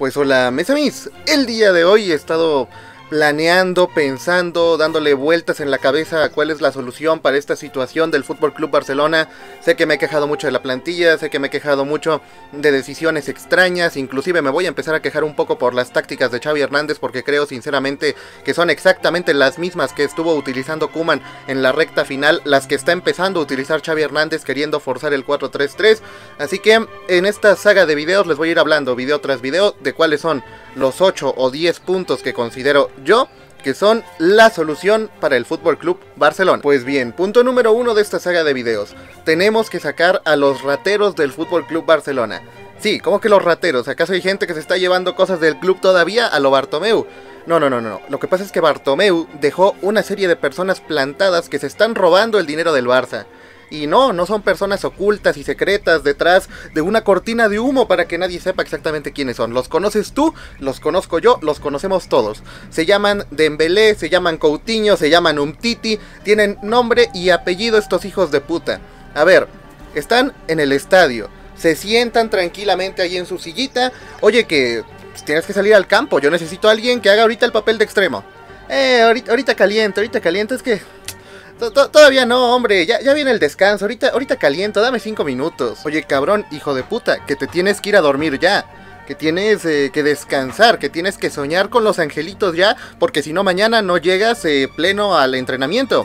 Pues hola, mes a mis. El día de hoy he estado planeando, pensando, dándole vueltas en la cabeza a cuál es la solución para esta situación del Fútbol Club Barcelona. Sé que me he quejado mucho de la plantilla, sé que me he quejado mucho de decisiones extrañas, inclusive me voy a empezar a quejar un poco por las tácticas de Xavi Hernández, porque creo sinceramente que son exactamente las mismas que estuvo utilizando Koeman en la recta final, las que está empezando a utilizar Xavi Hernández queriendo forzar el 4-3-3. Así que en esta saga de videos les voy a ir hablando video tras video de cuáles son los 8 o 10 puntos que considero yo que son la solución para el Fútbol Club Barcelona. Pues bien, punto número 1 de esta saga de videos: tenemos que sacar a los rateros del Fútbol Club Barcelona. Sí, ¿cómo que los rateros? ¿Acaso hay gente que se está llevando cosas del club todavía a lo Bartomeu? No. Lo que pasa es que Bartomeu dejó una serie de personas plantadas que se están robando el dinero del Barça. Y no son personas ocultas y secretas detrás de una cortina de humo para que nadie sepa exactamente quiénes son. Los conoces tú, los conozco yo, los conocemos todos. Se llaman Dembélé, se llaman Coutinho, se llaman Umtiti. Tienen nombre y apellido estos hijos de puta. A ver, están en el estadio, se sientan tranquilamente ahí en su sillita. Oye, que tienes que salir al campo, yo necesito a alguien que haga ahorita el papel de extremo. Ahorita caliente, es que... Todavía no, hombre, ya viene el descanso, ahorita caliento, dame 5 minutos. Oye, cabrón, hijo de puta, que te tienes que ir a dormir ya, que tienes que descansar, que tienes que soñar con los angelitos ya, porque si no mañana no llegas pleno al entrenamiento.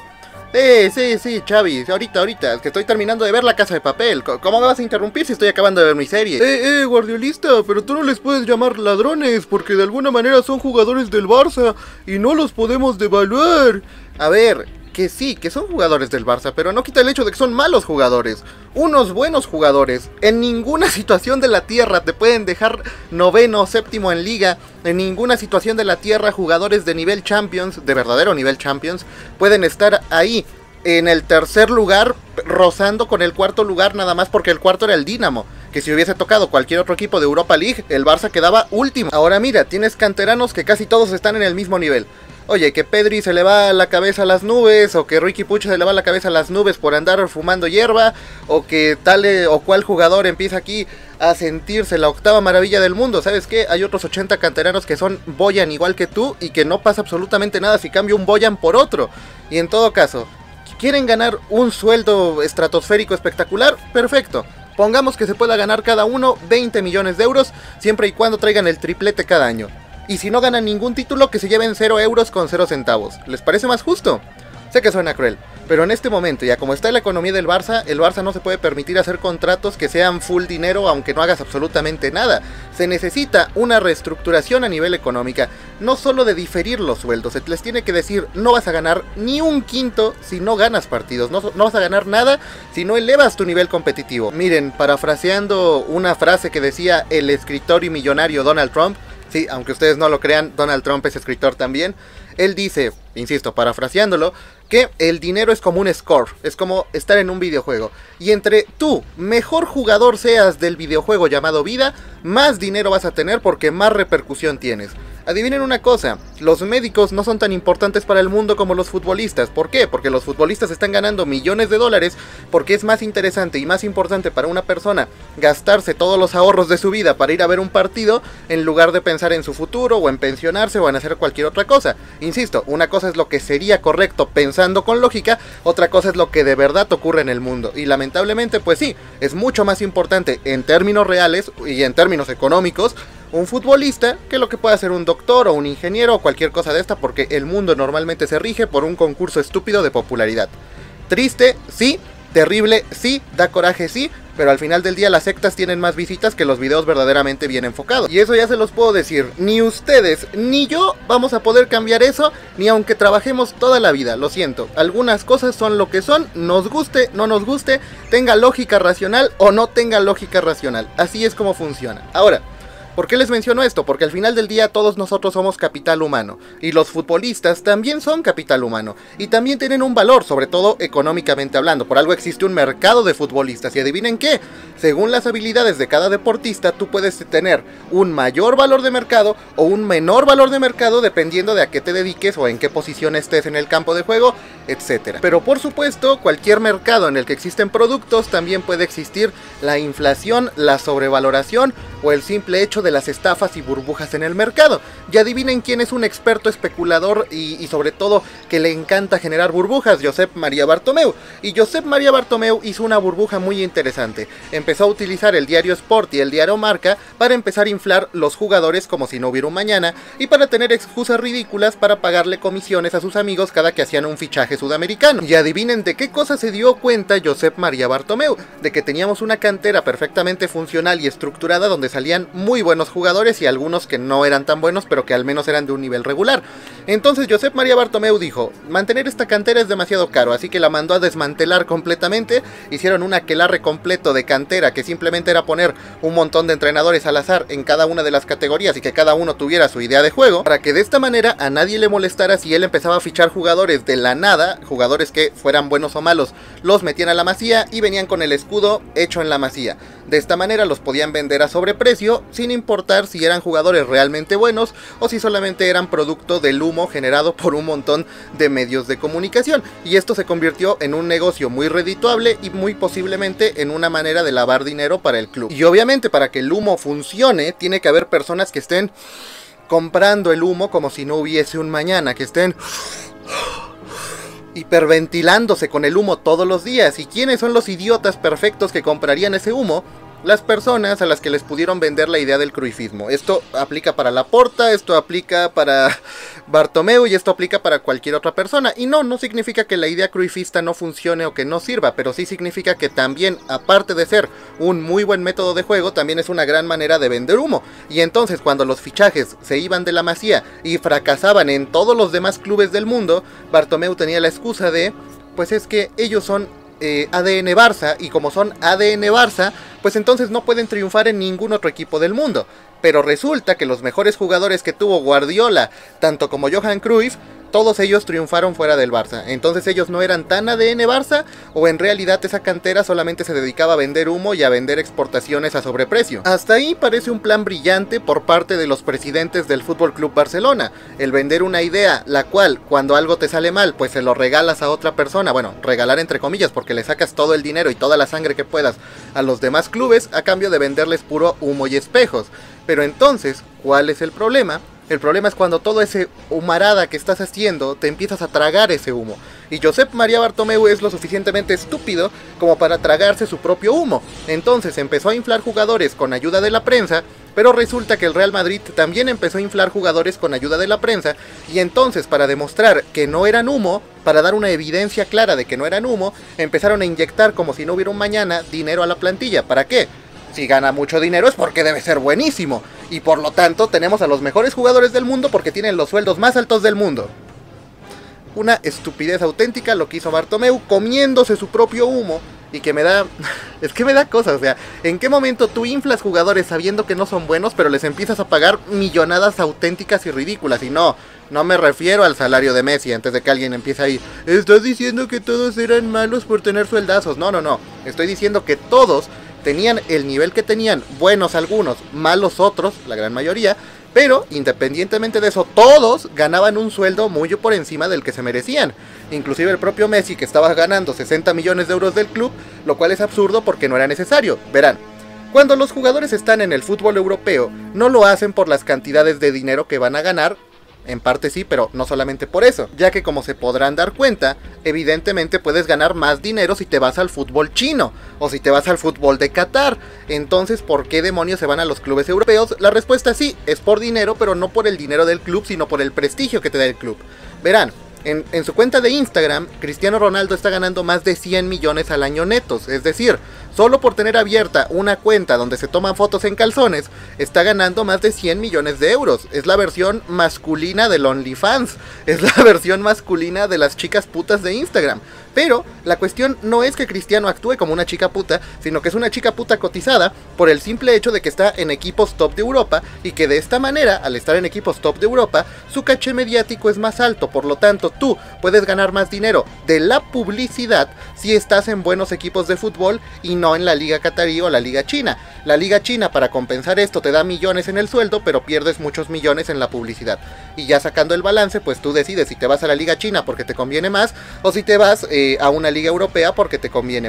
Sí, Xavi, ahorita, que estoy terminando de ver La Casa de Papel. ¿Cómo me vas a interrumpir si estoy acabando de ver mi serie? Guardiolista, pero tú no les puedes llamar ladrones, porque de alguna manera son jugadores del Barça y no los podemos devaluar. A ver... que sí, que son jugadores del Barça, pero no quita el hecho de que son malos jugadores. Unos buenos jugadores. En ninguna situación de la tierra te pueden dejar noveno o séptimo en liga. En ninguna situación de la tierra jugadores de nivel Champions, de verdadero nivel Champions, pueden estar ahí en el tercer lugar, rozando con el cuarto lugar, nada más porque el cuarto era el Dinamo. Que si hubiese tocado cualquier otro equipo de Europa League, el Barça quedaba último. Ahora mira, tienes canteranos que casi todos están en el mismo nivel. Oye, que Pedri se le va la cabeza a las nubes, o que Riqui Puig se le va la cabeza a las nubes por andar fumando hierba, o que tal o cual jugador empieza aquí a sentirse la octava maravilla del mundo. ¿Sabes qué? Hay otros 80 canteranos que son Boyan igual que tú, y que no pasa absolutamente nada si cambio un Boyan por otro. Y en todo caso, ¿quieren ganar un sueldo estratosférico espectacular? Perfecto. Pongamos que se pueda ganar cada uno 20 millones de euros, siempre y cuando traigan el triplete cada año. Y si no ganan ningún título, que se lleven 0 euros con 0 centavos. ¿Les parece más justo? Sé que suena cruel, pero en este momento, ya como está la economía del Barça, el Barça no se puede permitir hacer contratos que sean full dinero aunque no hagas absolutamente nada. Se necesita una reestructuración a nivel económica, no solo de diferir los sueldos. Se les tiene que decir: no vas a ganar ni un quinto si no ganas partidos, no vas a ganar nada si no elevas tu nivel competitivo. Miren, parafraseando una frase que decía el escritor y millonario Donald Trump, sí, aunque ustedes no lo crean, Donald Trump es escritor también. Él dice, insisto, parafraseándolo, que el dinero es como un score, es como estar en un videojuego. Y entre tú, mejor jugador seas del videojuego llamado vida, más dinero vas a tener porque más repercusión tienes. Adivinen una cosa, los médicos no son tan importantes para el mundo como los futbolistas. ¿Por qué? Porque los futbolistas están ganando millones de dólares, porque es más interesante y más importante para una persona gastarse todos los ahorros de su vida para ir a ver un partido, en lugar de pensar en su futuro, o en pensionarse, o en hacer cualquier otra cosa. Insisto, una cosa es lo que sería correcto pensando con lógica, otra cosa es lo que de verdad ocurre en el mundo. Y lamentablemente, pues sí, es mucho más importante en términos reales y en términos económicos un futbolista que lo que puede hacer un doctor o un ingeniero o cualquier cosa de esta, porque el mundo normalmente se rige por un concurso estúpido de popularidad. Triste, sí. Terrible, sí. Da coraje, sí. Pero al final del día las sectas tienen más visitas que los videos verdaderamente bien enfocados. Y eso ya se los puedo decir, ni ustedes ni yo vamos a poder cambiar eso, ni aunque trabajemos toda la vida. Lo siento, algunas cosas son lo que son, nos guste, no nos guste, tenga lógica racional o no tenga lógica racional. Así es como funciona. Ahora, ¿por qué les menciono esto? Porque al final del día todos nosotros somos capital humano, y los futbolistas también son capital humano, y también tienen un valor, sobre todo económicamente hablando. Por algo existe un mercado de futbolistas, y adivinen qué, según las habilidades de cada deportista, tú puedes tener un mayor valor de mercado o un menor valor de mercado dependiendo de a qué te dediques o en qué posición estés en el campo de juego, etc. Pero por supuesto, cualquier mercado en el que existen productos, también puede existir la inflación, la sobrevaloración o el simple hecho de las estafas y burbujas en el mercado. Y adivinen quién es un experto especulador y sobre todo que le encanta generar burbujas: Josep Maria Bartomeu. Y Josep Maria Bartomeu hizo una burbuja muy interesante. Empezó a utilizar el diario Sport y el diario Marca para empezar a inflar los jugadores como si no hubiera un mañana, y para tener excusas ridículas para pagarle comisiones a sus amigos cada que hacían un fichaje sudamericano. Y adivinen de qué cosa se dio cuenta Josep Maria Bartomeu: de que teníamos una cantera perfectamente funcional y estructurada donde salían muy buenos jugadores y algunos que no eran tan buenos pero que al menos eran de un nivel regular. Entonces Josep Maria Bartomeu dijo: mantener esta cantera es demasiado caro, así que la mandó a desmantelar completamente. Hicieron un aquelarre completo de cantera, que simplemente era poner un montón de entrenadores al azar en cada una de las categorías y que cada uno tuviera su idea de juego, para que de esta manera a nadie le molestara si él empezaba a fichar jugadores de la nada, jugadores que fueran buenos o malos, los metían a la Masía y venían con el escudo hecho en la Masía. De esta manera los podían vender a sobreprecio, sin importar si eran jugadores realmente buenos o si solamente eran producto del humo generado por un montón de medios de comunicación. Y esto se convirtió en un negocio muy redituable y muy posiblemente en una manera de lavar dinero para el club. Y obviamente, para que el humo funcione, tiene que haber personas que estén comprando el humo como si no hubiese un mañana, que estén hiperventilándose con el humo todos los días. ¿Y quiénes son los idiotas perfectos que comprarían ese humo? Las personas a las que les pudieron vender la idea del cruifismo. Esto aplica para Laporta, esto aplica para Bartomeu y esto aplica para cualquier otra persona. Y no significa que la idea cruifista no funcione o que no sirva, pero sí significa que también, aparte de ser un muy buen método de juego, también es una gran manera de vender humo. Y entonces, cuando los fichajes se iban de la Masía y fracasaban en todos los demás clubes del mundo, Bartomeu tenía la excusa de: pues es que ellos son ADN Barça, y como son ADN Barça, pues entonces no pueden triunfar en ningún otro equipo del mundo. Pero resulta que los mejores jugadores que tuvo Guardiola, tanto como Johan Cruyff, todos ellos triunfaron fuera del Barça. Entonces ellos no eran tan ADN Barça, o en realidad esa cantera solamente se dedicaba a vender humo y a vender exportaciones a sobreprecio. Hasta ahí parece un plan brillante por parte de los presidentes del Fútbol Club Barcelona, el vender una idea, la cual cuando algo te sale mal, pues se lo regalas a otra persona. Bueno, regalar entre comillas, porque le sacas todo el dinero y toda la sangre que puedas a los demás clubes a cambio de venderles puro humo y espejos. Pero entonces, ¿cuál es el problema? El problema es cuando todo ese humarada que estás haciendo te empiezas a tragar ese humo. Y Josep Maria Bartomeu es lo suficientemente estúpido como para tragarse su propio humo. Entonces empezó a inflar jugadores con ayuda de la prensa, pero resulta que el Real Madrid también empezó a inflar jugadores con ayuda de la prensa. Y entonces, para demostrar que no eran humo, para dar una evidencia clara de que no eran humo, empezaron a inyectar, como si no hubiera un mañana, dinero a la plantilla. ¿Para qué? Si gana mucho dinero es porque debe ser buenísimo, y por lo tanto tenemos a los mejores jugadores del mundo porque tienen los sueldos más altos del mundo. Una estupidez auténtica lo que hizo Bartomeu, comiéndose su propio humo, y que me da... es que me da cosas, o sea, ¿en qué momento tú inflas jugadores sabiendo que no son buenos, pero les empiezas a pagar millonadas auténticas y ridículas? Y no me refiero al salario de Messi, antes de que alguien empiece ahí: ¿estás diciendo que todos eran malos por tener sueldazos? No, estoy diciendo que todos tenían el nivel que tenían, buenos algunos, malos otros, la gran mayoría, pero independientemente de eso, todos ganaban un sueldo muy por encima del que se merecían. Inclusive el propio Messi, que estaba ganando 60 millones de euros del club, lo cual es absurdo porque no era necesario. Verán, cuando los jugadores están en el fútbol europeo, no lo hacen por las cantidades de dinero que van a ganar. En parte sí, pero no solamente por eso, ya que, como se podrán dar cuenta, evidentemente puedes ganar más dinero si te vas al fútbol chino, o si te vas al fútbol de Qatar. Entonces, ¿por qué demonios se van a los clubes europeos? La respuesta sí, es por dinero, pero no por el dinero del club, sino por el prestigio que te da el club. Verán, en su cuenta de Instagram, Cristiano Ronaldo está ganando más de 100 millones al año netos. Es decir, solo por tener abierta una cuenta donde se toman fotos en calzones, está ganando más de 100 millones de euros. Es la versión masculina del OnlyFans. Es la versión masculina de las chicas putas de Instagram. Pero la cuestión no es que Cristiano actúe como una chica puta, sino que es una chica puta cotizada por el simple hecho de que está en equipos top de Europa, y que de esta manera, al estar en equipos top de Europa, su caché mediático es más alto. Por lo tanto, tú puedes ganar más dinero de la publicidad si estás en buenos equipos de fútbol y no en la liga catarí o la liga china. La liga china, para compensar esto, te da millones en el sueldo, pero pierdes muchos millones en la publicidad. Y ya sacando el balance, pues tú decides si te vas a la liga china porque te conviene más, o si te vas a una liga europea porque te conviene más.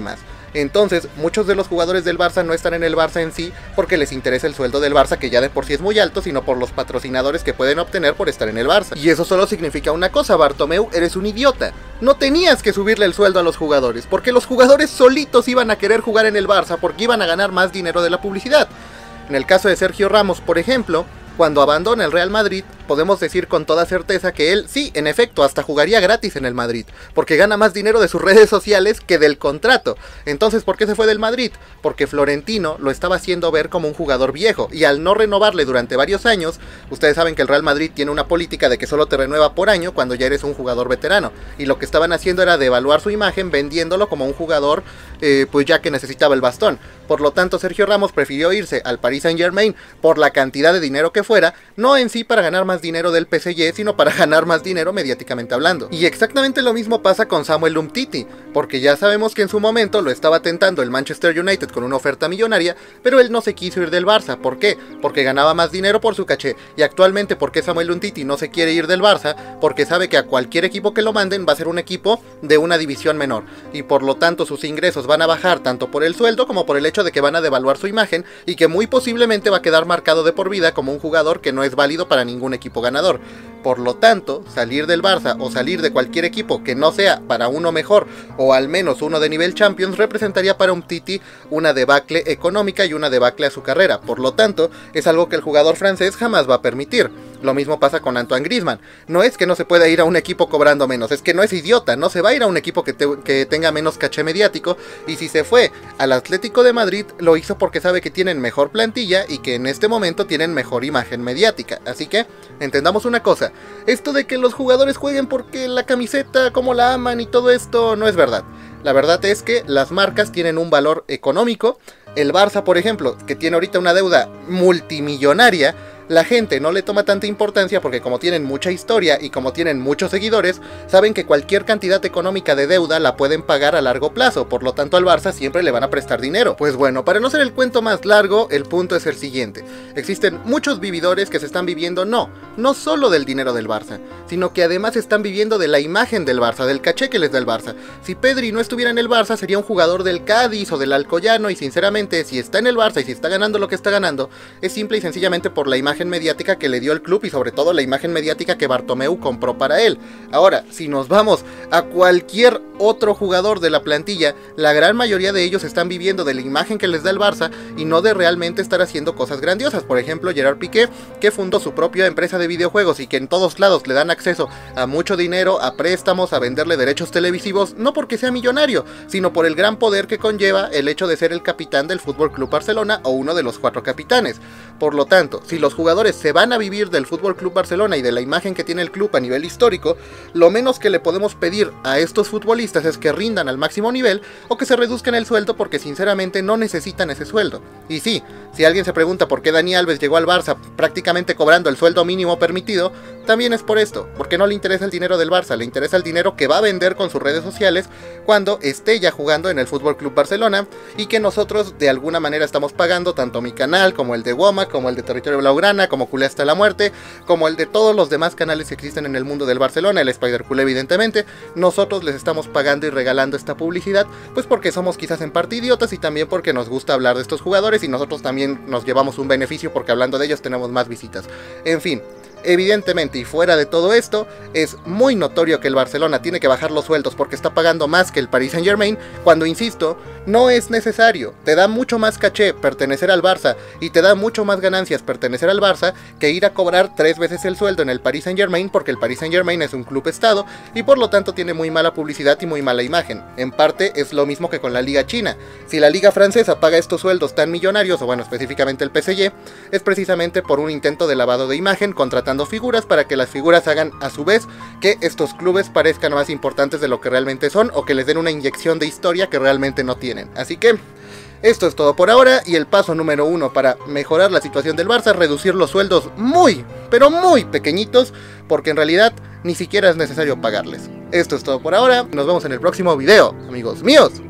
Entonces, muchos de los jugadores del Barça no están en el Barça en sí porque les interesa el sueldo del Barça, que ya de por sí es muy alto, sino por los patrocinadores que pueden obtener por estar en el Barça. Y eso solo significa una cosa: Bartomeu, eres un idiota. No tenías que subirle el sueldo a los jugadores, porque los jugadores solitos iban a querer jugar en el Barça porque iban a ganar más dinero de la publicidad. En el caso de Sergio Ramos, por ejemplo, cuando abandona el Real Madrid, podemos decir con toda certeza que él, sí, en efecto, hasta jugaría gratis en el Madrid, porque gana más dinero de sus redes sociales que del contrato. Entonces, ¿por qué se fue del Madrid? Porque Florentino lo estaba haciendo ver como un jugador viejo, y al no renovarle durante varios años, ustedes saben que el Real Madrid tiene una política de que solo te renueva por año cuando ya eres un jugador veterano, y lo que estaban haciendo era devaluar su imagen vendiéndolo como un jugador, pues ya que necesitaba el bastón. Por lo tanto, Sergio Ramos prefirió irse al Paris Saint-Germain por la cantidad de dinero que fuera, no en sí para ganar más dinero del PSG, sino para ganar más dinero mediáticamente hablando. Y exactamente lo mismo pasa con Samuel Umtiti, porque ya sabemos que en su momento lo estaba tentando el Manchester United con una oferta millonaria, pero él no se quiso ir del Barça. ¿Por qué? Porque ganaba más dinero por su caché. Y actualmente, ¿por qué Samuel Umtiti no se quiere ir del Barça? Porque sabe que a cualquier equipo que lo manden va a ser un equipo de una división menor, y por lo tanto sus ingresos van a bajar tanto por el sueldo como por el hecho de que van a devaluar su imagen, y que muy posiblemente va a quedar marcado de por vida como un jugador que no es válido para ningún equipo ganador. Por lo tanto, salir del Barça o salir de cualquier equipo que no sea para uno mejor, o al menos uno de nivel Champions, representaría para Umtiti una debacle económica y una debacle a su carrera. Por lo tanto, es algo que el jugador francés jamás va a permitir. Lo mismo pasa con Antoine Griezmann. No es que no se pueda ir a un equipo cobrando menos, es que no es idiota, no se va a ir a un equipo que tenga menos caché mediático, y si se fue al Atlético de Madrid, lo hizo porque sabe que tienen mejor plantilla y que en este momento tienen mejor imagen mediática. Así que, entendamos una cosa, esto de que los jugadores jueguen porque la camiseta, como la aman y todo esto, no es verdad. La verdad es que las marcas tienen un valor económico. El Barça, por ejemplo, que tiene ahorita una deuda multimillonaria, la gente no le toma tanta importancia porque como tienen mucha historia y como tienen muchos seguidores, saben que cualquier cantidad económica de deuda la pueden pagar a largo plazo, por lo tanto al Barça siempre le van a prestar dinero. Pues bueno, para no hacer el cuento más largo, el punto es el siguiente: existen muchos vividores que se están viviendo no solo del dinero del Barça, sino que además están viviendo de la imagen del Barça, del caché que les da el Barça. Si Pedri no estuviera en el Barça, sería un jugador del Cádiz o del Alcoyano, y sinceramente, si está en el Barça y si está ganando lo que está ganando, es simple y sencillamente por la imagen mediática que le dio el club, y sobre todo la imagen mediática que Bartomeu compró para él. Ahora, si nos vamos a cualquier otro jugador de la plantilla, la gran mayoría de ellos están viviendo de la imagen que les da el Barça y no de realmente estar haciendo cosas grandiosas. Por ejemplo, Gerard Piqué, que fundó su propia empresa de videojuegos y que en todos lados le dan acceso a mucho dinero, a préstamos, a venderle derechos televisivos, no porque sea millonario, sino por el gran poder que conlleva el hecho de ser el capitán del FC Barcelona o uno de los 4 capitanes. Por lo tanto, si los jugadores se van a vivir del FC Barcelona y de la imagen que tiene el club a nivel histórico, lo menos que le podemos pedir a estos futbolistas es que rindan al máximo nivel o que se reduzcan el sueldo, porque sinceramente no necesitan ese sueldo. Y sí, si alguien se pregunta por qué Dani Alves llegó al Barça prácticamente cobrando el sueldo mínimo permitido, también es por esto, porque no le interesa el dinero del Barça, le interesa el dinero que va a vender con sus redes sociales cuando esté ya jugando en el FC Barcelona, y que nosotros de alguna manera estamos pagando, tanto mi canal como el de Woma, como el de Territorio Blaugrana, como Culé hasta la muerte, como el de todos los demás canales que existen en el mundo del Barcelona, el Spider Culé evidentemente. Nosotros les estamos pagando y regalando esta publicidad, pues porque somos quizás en parte idiotas, y también porque nos gusta hablar de estos jugadores, y nosotros también nos llevamos un beneficio porque hablando de ellos tenemos más visitas. En fin, evidentemente, y fuera de todo esto, es muy notorio que el Barcelona tiene que bajar los sueldos porque está pagando más que el Paris Saint-Germain, cuando, insisto, no es necesario. Te da mucho más caché pertenecer al Barça y te da mucho más ganancias pertenecer al Barça que ir a cobrar 3 veces el sueldo en el Paris Saint-Germain, porque el Paris Saint-Germain es un club estado y por lo tanto tiene muy mala publicidad y muy mala imagen. En parte es lo mismo que con la liga china. Si la liga francesa paga estos sueldos tan millonarios, o bueno, específicamente el PSG, es precisamente por un intento de lavado de imagen, contratando figuras para que las figuras hagan a su vez que estos clubes parezcan más importantes de lo que realmente son, o que les den una inyección de historia que realmente no tienen. Así que esto es todo por ahora, y el paso número 1 para mejorar la situación del Barça es reducir los sueldos muy, pero muy pequeñitos, porque en realidad ni siquiera es necesario pagarles. Esto es todo por ahora, nos vemos en el próximo video, amigos míos.